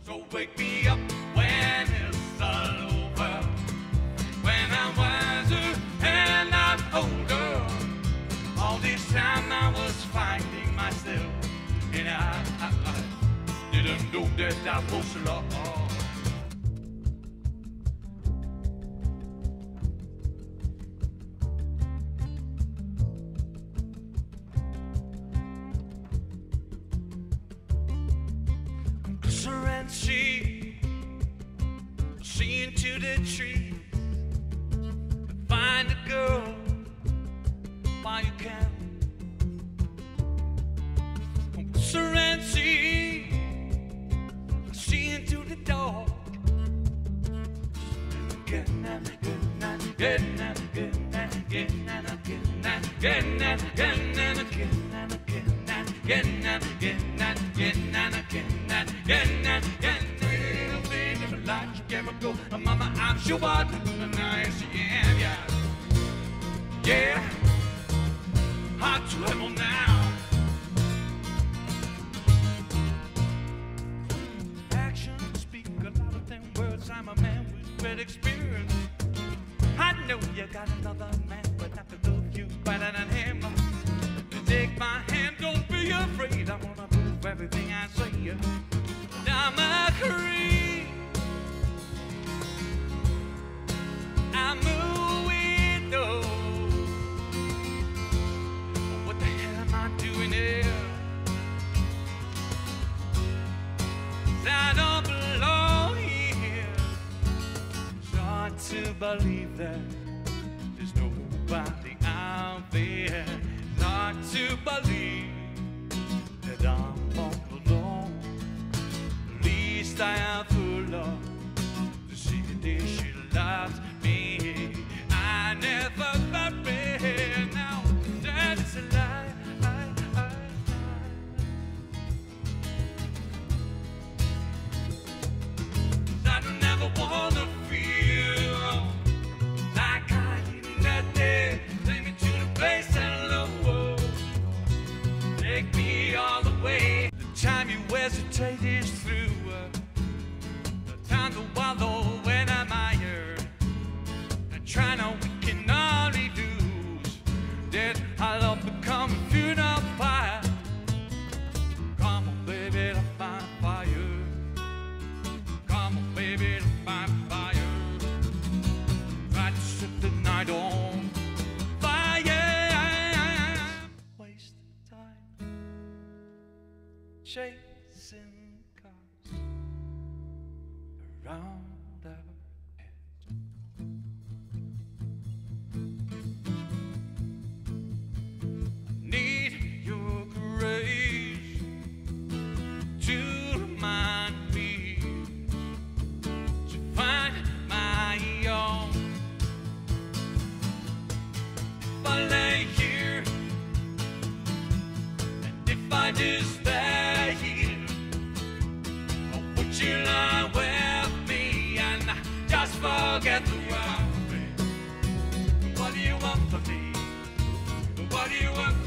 So wake me up when it's all over, when I'm wiser and I'm older. All this time I was finding myself, and I didn't know that I was lost. Closer and see into the trees, find a girl while you can. Closer and see into the dark. Get and again and again and again and again and again and again and again and again and again and again and again and again and again and again and again. Little baby, like you can go, mama, I'm sure what nice, yeah. Yeah, hot to level now. Actions speak louder than words. I'm a man with great experience. I know you got another man, but I can love you better than him. Take my hand, don't be afraid. I wanna prove everything I say. I'm a creep. I'm a widow. What the hell am I doing here? I don't belong here. It's hard to believe that there's nobody out there. It's hard to believe that I'm all alone. At least I have her love to see the day she loves me. I never thought it. Now that's a lie. I don't ever wanna feel like I did that day. Take me to the place I love. Take me all the way. The time you hesitate is through. The time to wallow when I'm higher. And try now, we can only lose. That our love become a funeral fire. Come on, baby, to my fire. Come on, baby, to my fire. Try to set the night on fire. Waste time chasing cars around our heads. I need your grace to remind me to find my own. If I lay here and if I just stay here, or would you lie with me and just forget the world? What do you want from me? What do you want from me?